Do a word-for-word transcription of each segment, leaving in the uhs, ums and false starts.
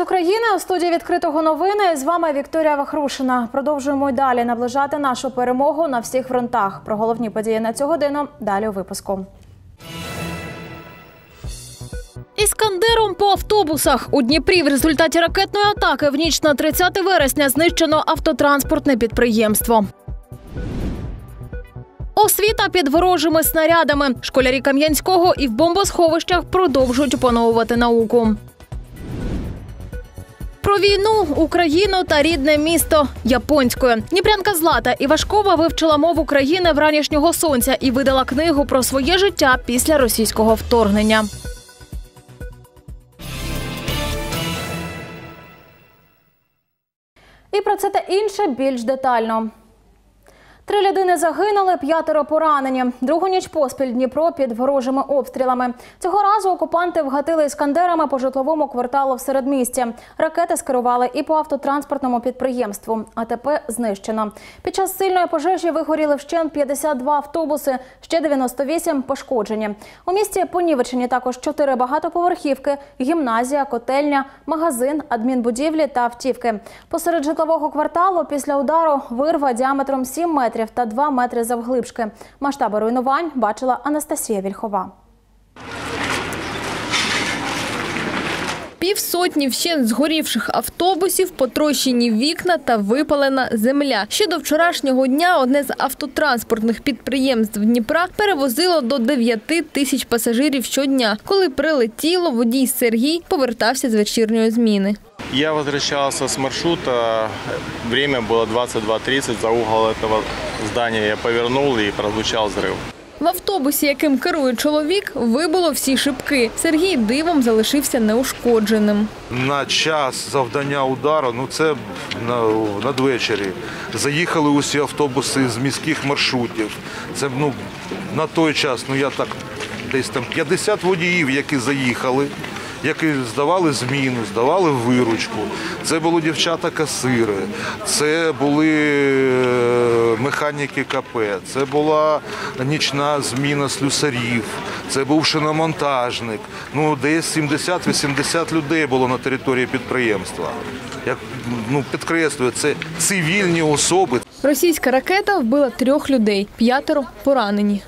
України у студії «Відкритого новини». З вами Вікторія Вахрушина. Продовжуємо й далі наближати нашу перемогу на всіх фронтах. Про головні події на цю годину далі у випуску. Іскандером по автобусах. У Дніпрі в результаті ракетної атаки в ніч на тридцяте вересня знищено автотранспортне підприємство. Освіта під ворожими снарядами. Школярі Кам'янського і в бомбосховищах продовжують опановувати науку. Про війну, Україну та рідне місто японською. Дніпрянка Злата Івашкова вивчила мову країни вранішнього сонця і видала книгу про своє життя після російського вторгнення. І про це та інше більш детально. Три людини загинули, п'ятеро поранені. Другу ніч поспіль Дніпро під ворожими обстрілами. Цього разу окупанти вгатили іскандерами по житловому кварталу в середмісті. Ракети скерували і по автотранспортному підприємству. АТП знищено. Під час сильної пожежі вигоріли вщент п'ятдесят два автобуси, ще дев'яносто вісім пошкоджені. У місті понівечені також чотири багатоповерхівки, гімназія, котельня, магазин, адмінбудівлі та автівки. Посеред житлового кварталу після удару вирва діаметром сім метрів та два метри завглибшки. Масштаби руйнувань бачила Анастасія Вільхова. Півсотні вщент згорівших автобусів, потрощені вікна та випалена земля. Ще до вчорашнього дня одне з автотранспортних підприємств Дніпра перевозило до дев'яти тисяч пасажирів щодня. Коли прилетіло, водій Сергій повертався з вечірньої зміни. Я возвращался с маршрута, время было двадцать два тридцать, за угол этого здания я повернул и прозвучал взрыв. В автобусі, яким керує чоловік, вибило всі шибки. Сергій дивом залишився неушкодженим. На час завдання удару, ну це надвечері, заїхали усі автобуси з міських маршрутів. Це ну, на той час, ну я так, десь там п'ятдесят водіїв, які заїхали, які здавали зміну, здавали виручку. Це були дівчата-касири, це були механіки КП, це була нічна зміна слюсарів, це був шиномонтажник. Ну, десь сімдесят-вісімдесят людей було на території підприємства. Я ну, підкреслюю, це цивільні особи. Російська ракета вбила трьох людей, п'ятеро поранені.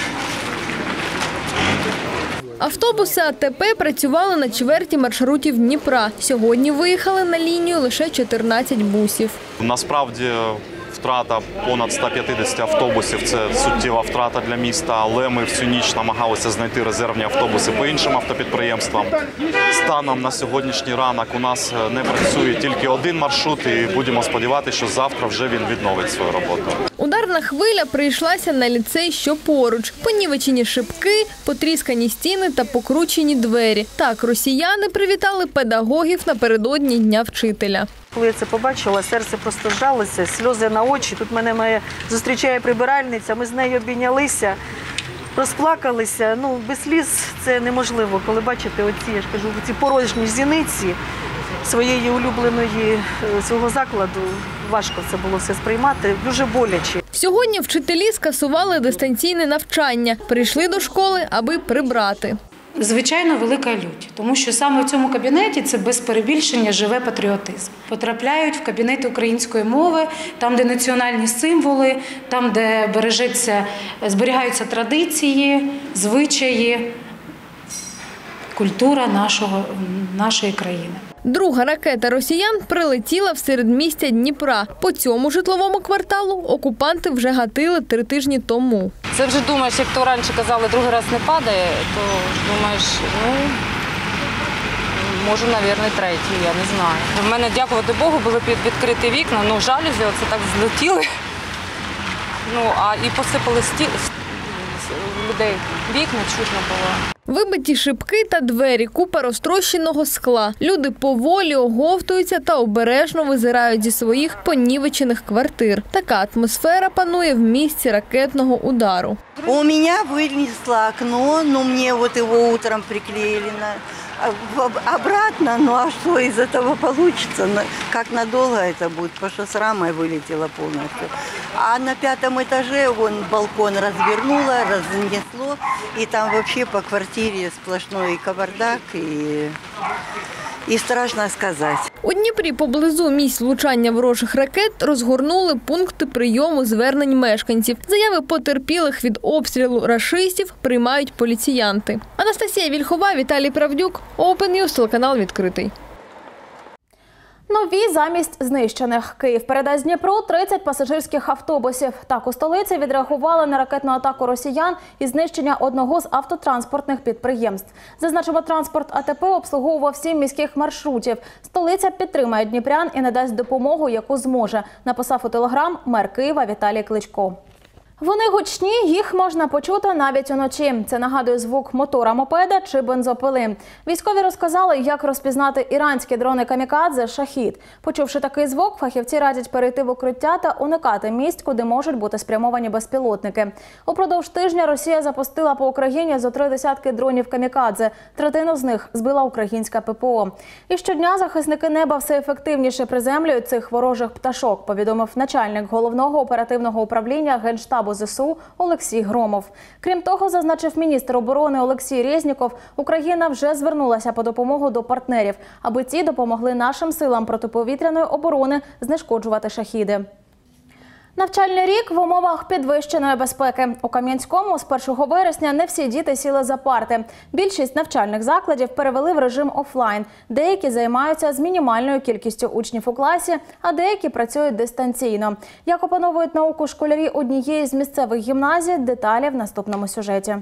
Автобуси АТП працювали на чверті маршрутів Дніпра. Сьогодні виїхали на лінію лише чотирнадцять бусів. Насправді втрата понад ста п'ятдесят автобусів – це суттєва втрата для міста, але ми всю ніч намагалися знайти резервні автобуси по іншим автопідприємствам. Станом на сьогоднішній ранок у нас не працює тільки один маршрут і будемо сподіватися, що завтра вже він відновить свою роботу. Ударна хвиля прийшлася на ліцей, що поруч. Понівечені шибки, потріскані стіни та покручені двері. Так росіяни привітали педагогів напередодні Дня вчителя. Коли я це побачила, серце просто зжалося, сльози на очі. Тут мене моя зустрічає прибиральниця, ми з нею обійнялися, розплакалися. Ну, без сліз це неможливо, коли бачите оці, я ж кажу, ці порожні зіниці своєї улюбленої, свого закладу. Важко це було все сприймати, дуже боляче. Сьогодні вчителі скасували дистанційне навчання. Прийшли до школи, аби прибрати. Звичайно, велика лють, тому що саме в цьому кабінеті це без перебільшення живе патріотизм. Потрапляють в кабінети української мови, там, де національні символи, там, де бережеться, зберігаються традиції, звичаї, культура нашого, нашої країни. Друга ракета росіян прилетіла в середмістя Дніпра. По цьому житловому кварталу окупанти вже гатили три тижні тому. Це вже думаєш, як то раніше казали, другий раз не падає, то думаєш, ну, може, мабуть, третій, я не знаю. В мене, дякувати Богу, були відкриті вікна, ну, жалюзі, оце так злетіли, ну, а і посипали стіл, людей, вікна чутно було. Вибиті шибки та двері, купа розтрощеного скла. Люди поволі оговтуються та обережно визирають зі своїх понівечених квартир. Така атмосфера панує в місці ракетного удару. У мене винесло окно, но мені вот його утром приклеїли на обратно, ну а что из этого получится? Как надолго это будет? Потому что с рамой вылетело полностью. А на пятом этаже вон балкон развернуло, разнесло, и там вообще по квартире сплошной кавардак и и страшно сказать. У Дніпрі поблизу місць влучання ворожих ракет розгорнули пункти прийому звернень мешканців. Заяви потерпілих від обстрілу рашистів приймають поліціянти. Анастасія Вільхова, Віталій Правдюк, Open News, телеканал «Відкритий». Нові замість знищених. Київ передасть Дніпру тридцять пасажирських автобусів. Так у столиці відреагували на ракетну атаку росіян і знищення одного з автотранспортних підприємств. Зазначимо, транспорт АТП обслуговував сім міських маршрутів. Столиця підтримає дніпрян і надасть допомогу, яку зможе, написав у телеграм мер Києва Віталій Кличко. Вони гучні, їх можна почути навіть уночі. Це нагадує звук мотора мопеда чи бензопили. Військові розказали, як розпізнати іранські дрони камікадзе «Шахід». Почувши такий звук, фахівці радять перейти в укриття та уникати місць, куди можуть бути спрямовані безпілотники. Упродовж тижня Росія запустила по Україні зо три десятки дронів камікадзе. Третину з них збила українська ППО. І щодня захисники неба все ефективніше приземлюють цих ворожих пташок, повідомив начальник головного оперативного управління Генштабу ЗСУ Олексій Громов. Крім того, зазначив міністр оборони Олексій Резніков, Україна вже звернулася по допомогу до партнерів, аби ті допомогли нашим силам протиповітряної оборони знешкоджувати шахіди. Навчальний рік в умовах підвищеної безпеки. У Кам'янському з першого вересня не всі діти сіли за парти. Більшість навчальних закладів перевели в режим офлайн. Деякі займаються з мінімальною кількістю учнів у класі, а деякі працюють дистанційно. Як опановують науку школярі однієї з місцевих гімназій, деталі в наступному сюжеті.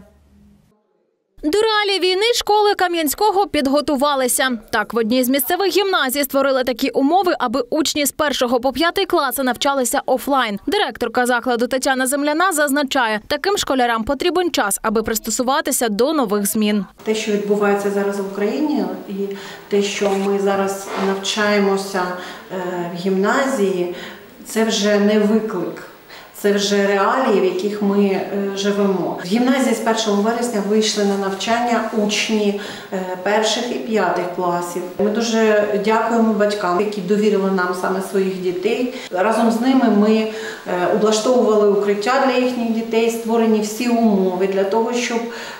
До реалій війни школи Кам'янського підготувалися. Так, в одній з місцевих гімназій створили такі умови, аби учні з першого по п'ятий класи навчалися офлайн. Директорка закладу Тетяна Земляна зазначає, таким школярам потрібен час, аби пристосуватися до нових змін. Те, що відбувається зараз в Україні, і те, що ми зараз навчаємося в гімназії, це вже не виклик. Це вже реалії, в яких ми живемо. В гімназії з першого вересня вийшли на навчання учні перших і п'ятих класів. Ми дуже дякуємо батькам, які довірили нам саме своїх дітей. Разом з ними ми облаштовували укриття для їхніх дітей, створені всі умови для того, щоб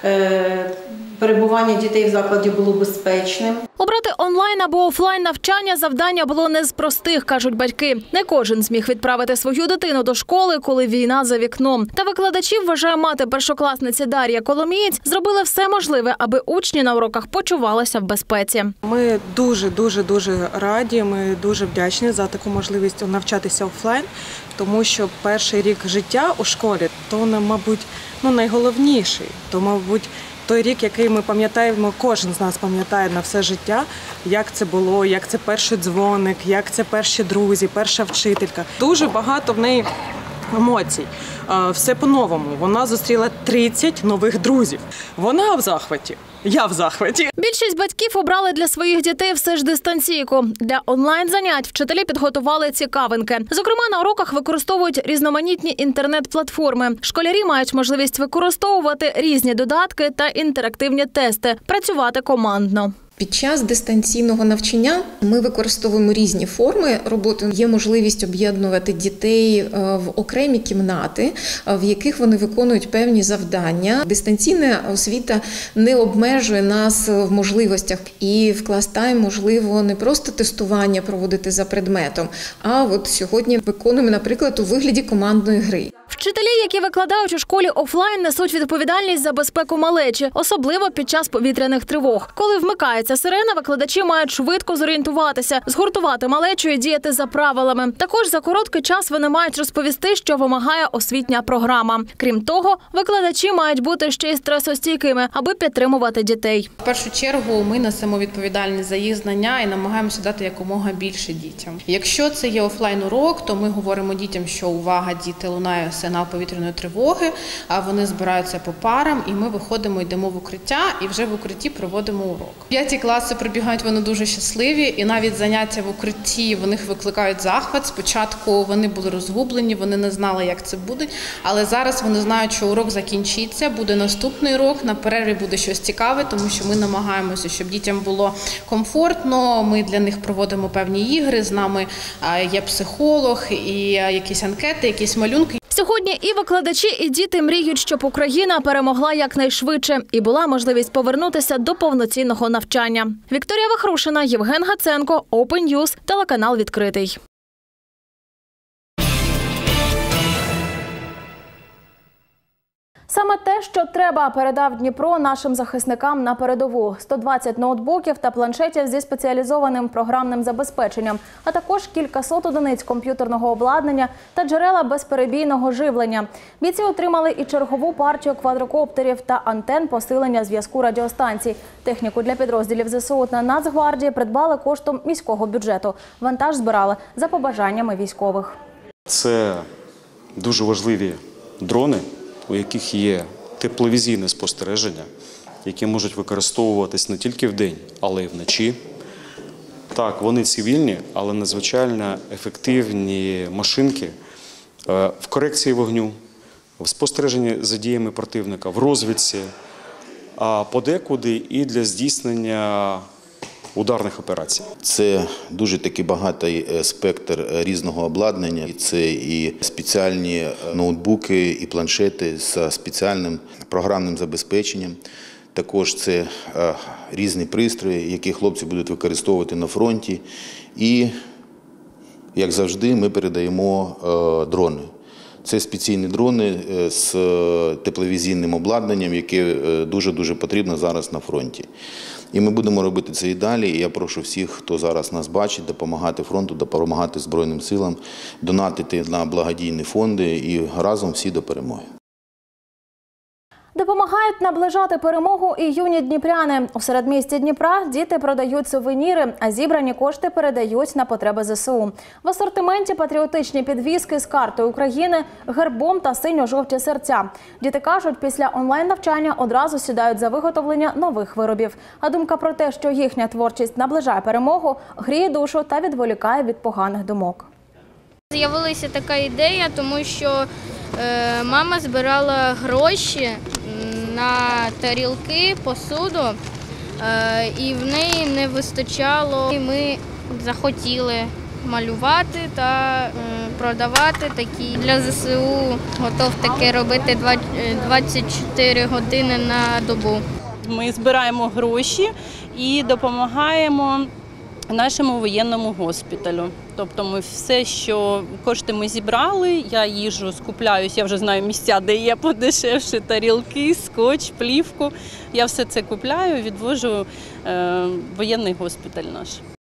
перебування дітей в закладі було безпечним. Обрати онлайн або офлайн навчання завдання було не з простих, кажуть батьки. Не кожен зміг відправити свою дитину до школи, коли війна за вікном. Та викладачі, вважає мати першокласниці Дар'я Коломієць, зробили все можливе, аби учні на уроках почувалися в безпеці. Ми дуже-дуже-дуже раді, ми дуже вдячні за таку можливість навчатися офлайн, тому що перший рік життя у школі, то, мабуть, ну, найголовніший, то, мабуть, той рік, який ми пам'ятаємо, кожен з нас пам'ятає на все життя, як це було, як це перший дзвоник, як це перші друзі, перша вчителька. Дуже багато в неї емоцій. Все по-новому. Вона зустріла тридцять нових друзів. Вона в захваті. Я в захваті. Більшість батьків обрали для своїх дітей все ж дистанційку. Для онлайн-занять вчителі підготували цікавинки. Зокрема, на уроках використовують різноманітні інтернет-платформи. Школярі мають можливість використовувати різні додатки та інтерактивні тести, працювати командно. Під час дистанційного навчання ми використовуємо різні форми роботи. Є можливість об'єднувати дітей в окремі кімнати, в яких вони виконують певні завдання. Дистанційна освіта не обмежує нас в можливостях. І в клас-тайм можливо не просто тестування проводити за предметом, а от сьогодні виконуємо, наприклад, у вигляді командної гри. Вчителі, які викладають у школі офлайн, несуть відповідальність за безпеку малечі, особливо під час повітряних тривог. Коли вмикається сирена, викладачі мають швидко зорієнтуватися, згуртувати малечу і діяти за правилами. Також за короткий час вони мають розповісти, що вимагає освітня програма. Крім того, викладачі мають бути ще й стресостійкими, аби підтримувати дітей. В першу чергу ми несемо відповідальність за їх знання і намагаємося дати якомога більше дітям. Якщо це є офлайн-урок, то ми говоримо дітям, що увага, діти, лунає сигнал повітряної тривоги, а вони збираються по парам, і ми виходимо, йдемо в укриття, і вже в укритті проводимо урок. П'яті класи прибігають, вони дуже щасливі, і навіть заняття в укритті в них викликають захват. Спочатку вони були розгублені, вони не знали, як це буде, але зараз вони знають, що урок закінчиться, буде наступний урок, на перерві буде щось цікаве, тому що ми намагаємося, щоб дітям було комфортно, ми для них проводимо певні ігри, з нами є психолог, і якісь анкети, якісь малюнки. Сьогодні і викладачі, і діти мріють, щоб Україна перемогла якнайшвидше і була можливість повернутися до повноцінного навчання. Вікторія Вахрушина, Євген Гаценко, Open News, телеканал «Відкритий». Саме те, що треба, передав Дніпро нашим захисникам на передову. сто двадцять ноутбуків та планшетів зі спеціалізованим програмним забезпеченням, а також кількасот одиниць комп'ютерного обладнання та джерела безперебійного живлення. Бійці отримали і чергову партію квадрокоптерів та антен посилення зв'язку радіостанцій. Техніку для підрозділів ЗСУ та Нацгвардії придбали коштом міського бюджету. Вантаж збирали за побажаннями військових. Це дуже важливі дрони, у яких є тепловізійне спостереження, які можуть використовуватись не тільки вдень, але й вночі. Так, вони цивільні, але надзвичайно ефективні машинки в корекції вогню, в спостереженні за діями противника, в розвідці, а подекуди і для здійснення ударних операцій. Це дуже такий багатий спектр різного обладнання. Це і спеціальні ноутбуки, і планшети з спеціальним програмним забезпеченням. Також це різні пристрої, які хлопці будуть використовувати на фронті. І, як завжди, ми передаємо дрони. Це спеціальні дрони з тепловізійним обладнанням, яке дуже-дуже потрібно зараз на фронті. І ми будемо робити це і далі. І я прошу всіх, хто зараз нас бачить, допомагати фронту, допомагати Збройним силам, донатити на благодійні фонди і разом всі до перемоги. Допомагають наближати перемогу і юні дніпряни. У середмісті Дніпра діти продають сувеніри, а зібрані кошти передають на потреби ЗСУ. В асортименті патріотичні підвіски з картою України, гербом та синьо-жовті серця. Діти кажуть, після онлайн-навчання одразу сідають за виготовлення нових виробів. А думка про те, що їхня творчість наближає перемогу, гріє душу та відволікає від поганих думок. З'явилася така ідея, тому що е, мама збирала гроші на тарілки, посуду, е, і в неї не вистачало. І ми захотіли малювати та е, продавати такі. Для ЗСУ готов таке робити двадцять чотири години на добу. Ми збираємо гроші і допомагаємо нашому воєнному госпіталю. Тобто ми все, що кошти ми зібрали, я їжу, скупляюсь, я вже знаю місця, де є подешевші тарілки, скотч, плівку. Я все це купляю, відвожу е, воєнний госпіталь наш.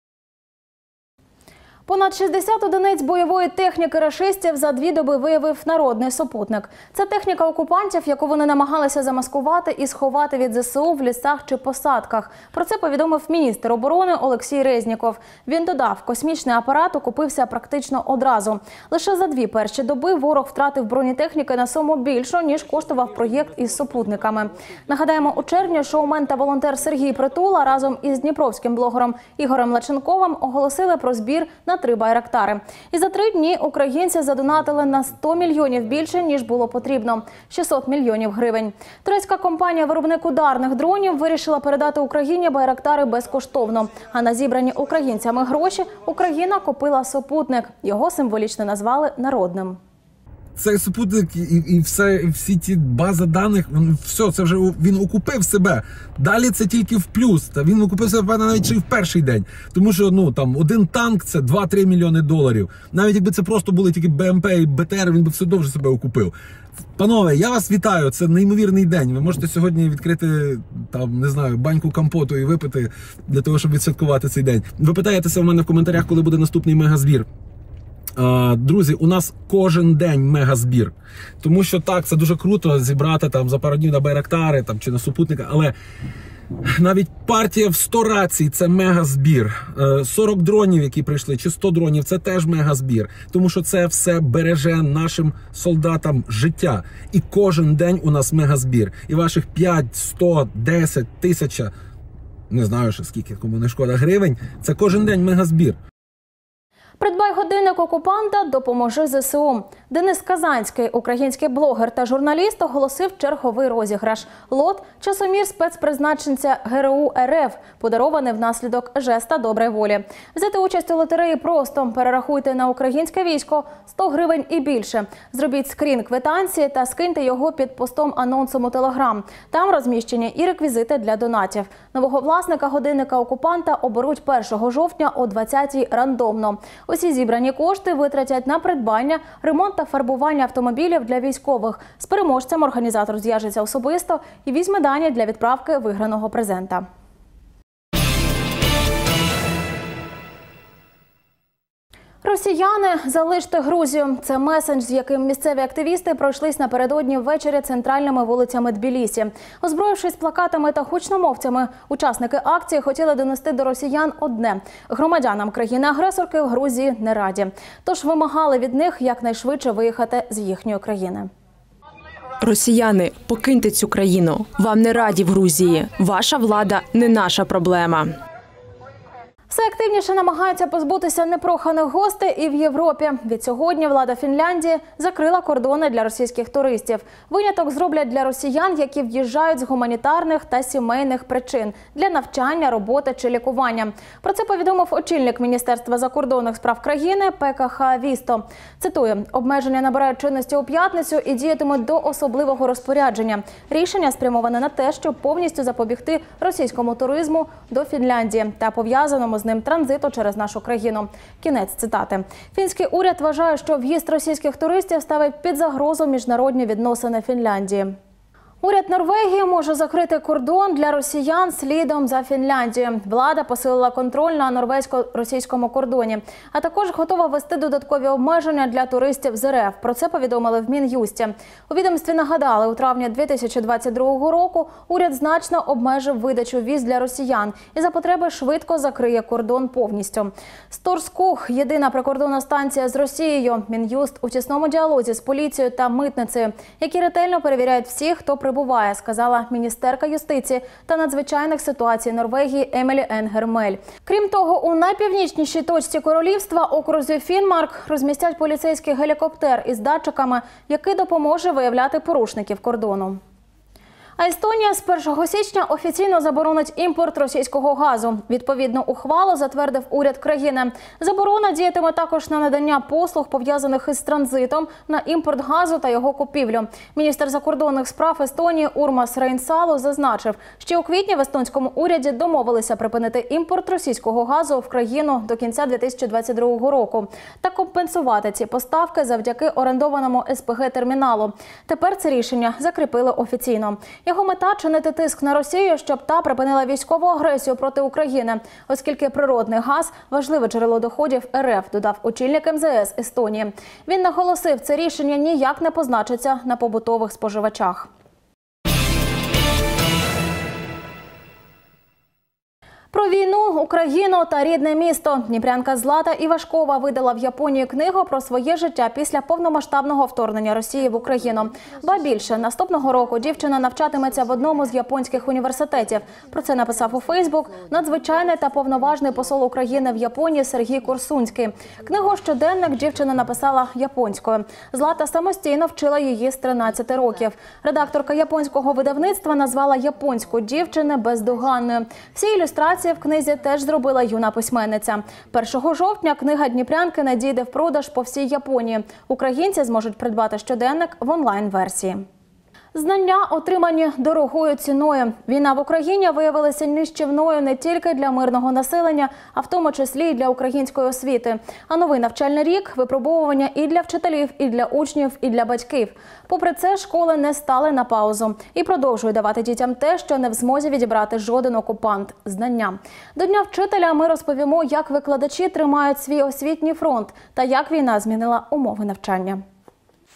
Понад шістдесят одиниць бойової техніки рашистів за дві доби виявив народний супутник. Це техніка окупантів, яку вони намагалися замаскувати і сховати від ЗСУ в лісах чи посадках. Про це повідомив міністр оборони Олексій Резніков. Він додав, космічний апарат окупився практично одразу. Лише за дві перші доби ворог втратив бронетехніки на суму більшу, ніж коштував проєкт із супутниками. Нагадаємо, у червні шоумен та волонтер Сергій Притула разом із дніпровським блогером Ігорем Лаченковим оголосили про збір на три байрактари. І за три дні українці задонатили на сто мільйонів більше, ніж було потрібно – шістсот мільйонів гривень. Турецька компанія-виробник ударних дронів вирішила передати Україні байрактари безкоштовно. А на зібрані українцями гроші Україна купила супутник. Його символічно назвали народним. Цей супутник і, і все, і всі ті бази даних, все, це вже він окупив себе. Далі це тільки в плюс. Та він окупив себе навіть ще й в перший день. Тому що ну там один танк – це два-три мільйони доларів. Навіть якби це просто були тільки БМП і БТР, він би все довше себе окупив. Панове, я вас вітаю, це неймовірний день. Ви можете сьогодні відкрити, там, не знаю, баньку компоту і випити для того, щоб відсвяткувати цей день. Ви питаєтеся в мене в коментарях, коли буде наступний мегазбір. Друзі, у нас кожен день мегазбір. Тому що так, це дуже круто зібрати там за пару днів на байрактари там, чи на супутника, але навіть партія в сто рацій – це мегазбір. сорок дронів, які прийшли, чи сто дронів – це теж мегазбір. Тому що це все береже нашим солдатам життя. І кожен день у нас мегазбір. І ваших п'ять, сто, десять, тисяча, не знаю ще скільки, кому не шкода, гривень – це кожен день мегазбір. Придбай годинник окупанта, допоможи зе се у. Денис Казанський, український блогер та журналіст, оголосив черговий розіграш. Лот – часомір спецпризначенця ге ер у ер еф, подарований внаслідок жеста доброї волі. Взяти участь у лотереї просто. Перерахуйте на українське військо сто гривень і більше. Зробіть скрін квитанції та скиньте його під постом анонсом у Телеграм. Там розміщені і реквізити для донатів. Нового власника годинника окупанта оберуть першого жовтня о двадцятій рандомно. Усі зібрані кошти витратять на придбання, ремонт та фарбування автомобілів для військових. З переможцем організатор зв'яжеться особисто і візьме дані для відправки виграного презента. Росіяни, залиште Грузію. Це месендж, з яким місцеві активісти пройшлись напередодні ввечері центральними вулицями Тбілісі. Озброївшись плакатами та гучномовцями, учасники акції хотіли донести до росіян одне – громадянам країни-агресорки в Грузії не раді. Тож вимагали від них якнайшвидше виїхати з їхньої країни. Росіяни, покиньте цю країну. Вам не раді в Грузії. Ваша влада не наша проблема. Все активніше намагаються позбутися непроханих гостей і в Європі. Від сьогодні влада Фінляндії закрила кордони для російських туристів. Виняток зроблять для росіян, які в'їжджають з гуманітарних та сімейних причин – для навчання, роботи чи лікування. Про це повідомив очільник Міністерства закордонних справ країни Пекка Хаавісто. Цитую, обмеження набирають чинності у п'ятницю і діятимуть до особливого розпорядження. Рішення спрямоване на те, щоб повністю запобігти російському туризму до Фінляндії та пов'язаному з ним транзиту через нашу країну. Кінець цитати. Фінський уряд вважає, що в'їзд російських туристів ставить під загрозу міжнародні відносини Фінляндії. Уряд Норвегії може закрити кордон для росіян слідом за Фінляндією. Влада посилила контроль на норвезько-російському кордоні, а також готова ввести додаткові обмеження для туристів з ер еф. Про це повідомили в Мін'юсті. У відомстві нагадали, у травні дві тисячі двадцять другого року уряд значно обмежив видачу віз для росіян і за потреби швидко закриє кордон повністю. Сторскух – єдина прикордонна станція з Росією. Мін'юст у тісному діалозі з поліцією та митницею, які ретельно перевіряють всіх, хто прибуває, сказала міністерка юстиції та надзвичайних ситуацій Норвегії Емілі Енгер Мель. Крім того, у найпівнічнішій точці королівства, окрузі Фінмарк, розмістять поліцейський гелікоптер із датчиками, який допоможе виявляти порушників кордону. А Естонія з першого січня офіційно заборонить імпорт російського газу. Відповідну ухвалу затвердив уряд країни. Заборона діятиме також на надання послуг, пов'язаних із транзитом, на імпорт газу та його купівлю. Міністр закордонних справ Естонії Урмас Рейнсалу зазначив, що у квітні в естонському уряді домовилися припинити імпорт російського газу в країну до кінця дві тисячі двадцять другого року та компенсувати ці поставки завдяки орендованому ес пе ге-терміналу. Тепер це рішення закріпили офіційно. Його мета – чинити тиск на Росію, щоб та припинила військову агресію проти України, оскільки природний газ – важливе джерело доходів ер еф, додав очільник ем зе ес Естонії. Він наголосив, це рішення ніяк не позначиться на побутових споживачах. Про війну, Україну та рідне місто. Дніпрянка Злата Івашкова видала в Японії книгу про своє життя після повномасштабного вторгнення Росії в Україну. Ба більше, наступного року дівчина навчатиметься в одному з японських університетів. Про це написав у Фейсбук надзвичайний та повноважний посол України в Японії Сергій Корсунський. Книгу «Щоденник» дівчина написала японською. Злата самостійно вчила її з тринадцяти років. Редакторка японського видавництва назвала японську дівчину бездоганною. Всі ілюстрації в книзі теж зробила юна письменниця. першого жовтня книга дніпрянки надійде в продаж по всій Японії. Українці зможуть придбати щоденник в онлайн-версії. Знання, отримані дорогою ціною. Війна в Україні виявилася нищівною не тільки для мирного населення, а в тому числі і для української освіти. А новий навчальний рік – випробовування і для вчителів, і для учнів, і для батьків. Попри це, школи не стали на паузу і продовжують давати дітям те, що не в змозі відібрати жоден окупант – знання. До Дня вчителя ми розповімо, як викладачі тримають свій освітній фронт та як війна змінила умови навчання.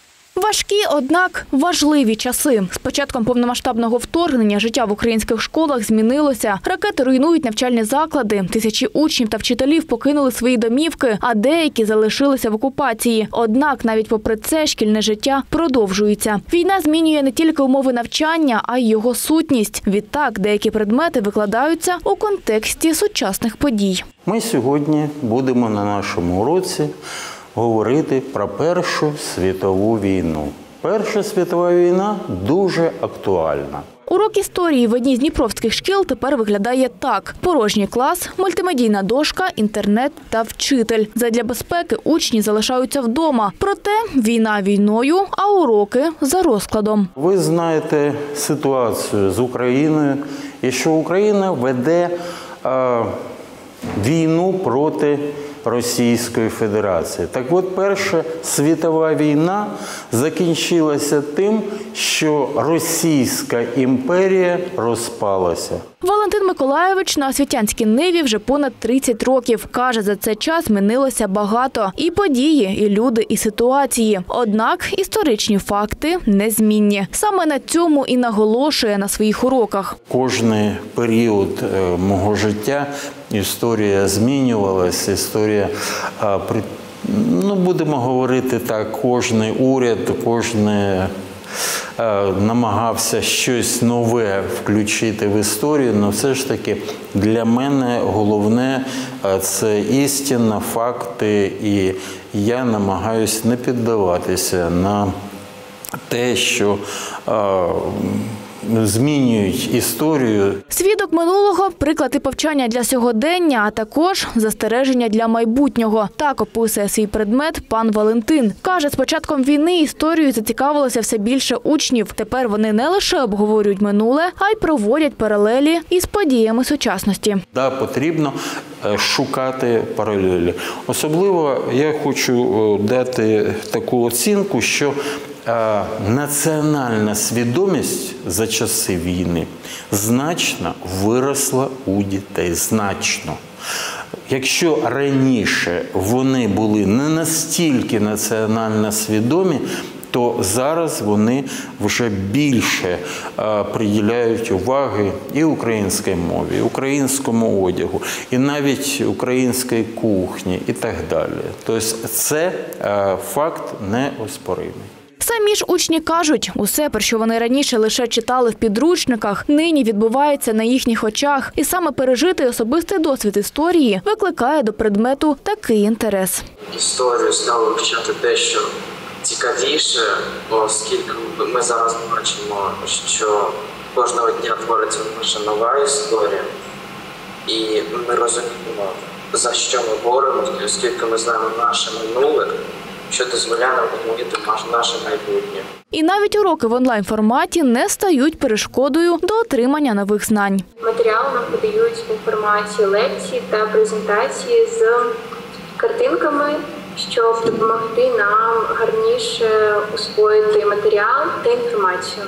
Важкі, однак важливі часи. З початком повномасштабного вторгнення життя в українських школах змінилося. Ракети руйнують навчальні заклади, тисячі учнів та вчителів покинули свої домівки, а деякі залишилися в окупації. Однак навіть попри це шкільне життя продовжується. Війна змінює не тільки умови навчання, а й його сутність. Відтак деякі предмети викладаються у контексті сучасних подій. Ми сьогодні будемо на нашому уроці говорити про Першу світову війну. Перша світова війна дуже актуальна. Урок історії в одній з дніпровських шкіл тепер виглядає так. Порожній клас, мультимедійна дошка, інтернет та вчитель. Задля безпеки учні залишаються вдома. Проте війна війною, а уроки за розкладом. Ви знаєте ситуацію з Україною, і що Україна веде е, війну проти Російської Федерації. Так от, Перша світова війна закінчилася тим, що Російська імперія розпалася. Валентин Миколайович на освітянській ниві вже понад тридцять років. Каже, за цей час змінилося багато. І події, і люди, і ситуації. Однак історичні факти незмінні. Саме на цьому і наголошує на своїх уроках. Кожний період мого життя історія змінювалася, історія, ну, будемо говорити так, кожний уряд, кожний намагався щось нове включити в історію, але все ж таки для мене головне – це істина, факти, і я намагаюся не піддаватися на те, що змінюють історію. Свідок минулого – приклад і повчання для сьогодення, а також застереження для майбутнього. Так описує свій предмет пан Валентин. Каже, з початком війни історією зацікавилося все більше учнів. Тепер вони не лише обговорюють минуле, а й проводять паралелі із подіями сучасності. Да, потрібно шукати паралелі. Особливо я хочу дати таку оцінку, що національна свідомість за часи війни значно виросла у дітей, значно. Якщо раніше вони були не настільки національно свідомі, то зараз вони вже більше приділяють уваги і українській мові, і українському одягу, і навіть українській кухні і так далі. Тобто це факт неоспоримий. Самі ж учні кажуть, усе, про що вони раніше лише читали в підручниках, нині відбувається на їхніх очах. І саме пережитий особистий досвід історії викликає до предмету такий інтерес. Історію стало вивчати дещо цікавіше, оскільки ми зараз бачимо, що кожного дня твориться наша нова історія. І ми розуміємо, за що ми боремося, оскільки ми знаємо наше минуле, що дозволяє нам відмовити наше майбутнє. І навіть уроки в онлайн-форматі не стають перешкодою до отримання нових знань. Матеріал нам подають інформацію, лекції та презентації з картинками, щоб допомогти нам гарніше усвоїти матеріал та інформацію.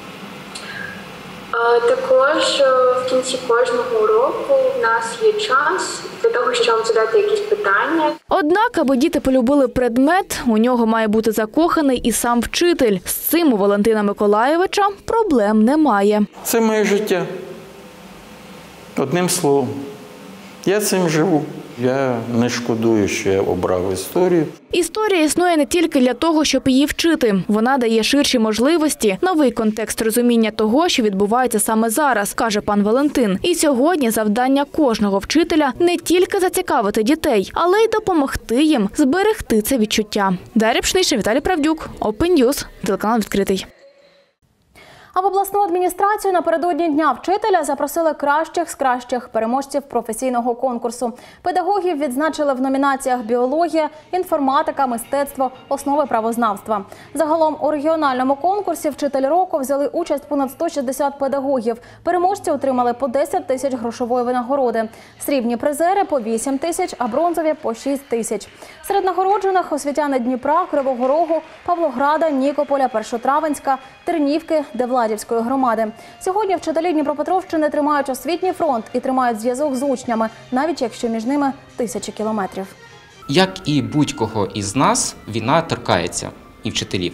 Також в кінці кожного уроку в нас є час для того, щоб задати якісь питання. Однак, аби діти полюбили предмет, у нього має бути закоханий і сам вчитель. З цим у Валентина Миколайовича проблем немає. Це моє життя. Одним словом, я цим живу. Я не шкодую, що я обрав історію. Історія існує не тільки для того, щоб її вчити. Вона дає ширші можливості, новий контекст розуміння того, що відбувається саме зараз, каже пан Валентин. І сьогодні завдання кожного вчителя не тільки зацікавити дітей, але й допомогти їм зберегти це відчуття. Дар'я Пшенична, Віталій Правдюк, Open News, телеканал «Відкритий». А в обласну адміністрацію напередодні Дня вчителя запросили кращих з кращих переможців професійного конкурсу. Педагогів відзначили в номінаціях «Біологія», «Інформатика», «Мистецтво», «Основи правознавства». Загалом у регіональному конкурсі «Вчитель року» взяли участь понад сто шістдесят педагогів. Переможці отримали по десять тисяч грошової винагороди. Срібні призери – по вісім тисяч, а бронзові – по шість тисяч. Серед нагороджених – освітяни Дніпра, Кривого Рогу, Павлограда, Нікополя, Першотравенська, Тернівки, Девладівської громади. Сьогодні вчителі Дніпропетровщини тримають освітній фронт і тримають зв'язок з учнями, навіть якщо між ними тисячі кілометрів. Як і будь-кого із нас, війна торкається і вчителів.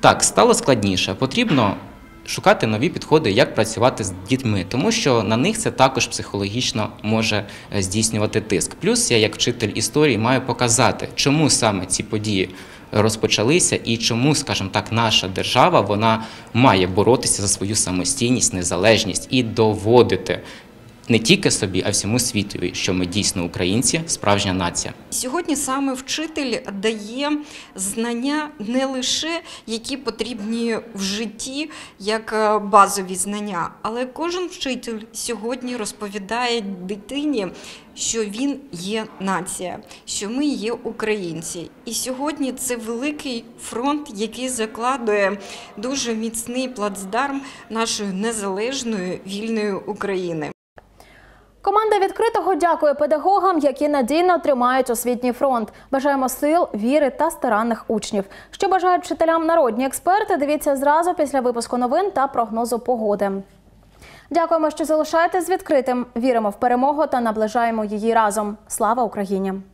Так, стало складніше. Потрібно шукати нові підходи, як працювати з дітьми, тому що на них це також психологічно може здійснювати тиск. Плюс я, як вчитель історії, маю показати, чому саме ці події розпочалися і чому, скажімо так, наша держава, вона має боротися за свою самостійність, незалежність і доводити не тільки собі, а всьому світові, що ми дійсно українці, справжня нація. Сьогодні саме вчитель дає знання не лише, які потрібні в житті, як базові знання, але кожен вчитель сьогодні розповідає дитині, що він є нація, що ми є українці. І сьогодні це великий фронт, який закладує дуже міцний плацдарм нашої незалежної, вільної України. Команда «Відкритого» дякує педагогам, які надійно тримають освітній фронт. Бажаємо сил, віри та старанних учнів. Що бажають вчителям народні експерти, дивіться зразу після випуску новин та прогнозу погоди. Дякуємо, що залишаєтесь з «Відкритим». Віримо в перемогу та наближаємо її разом. Слава Україні!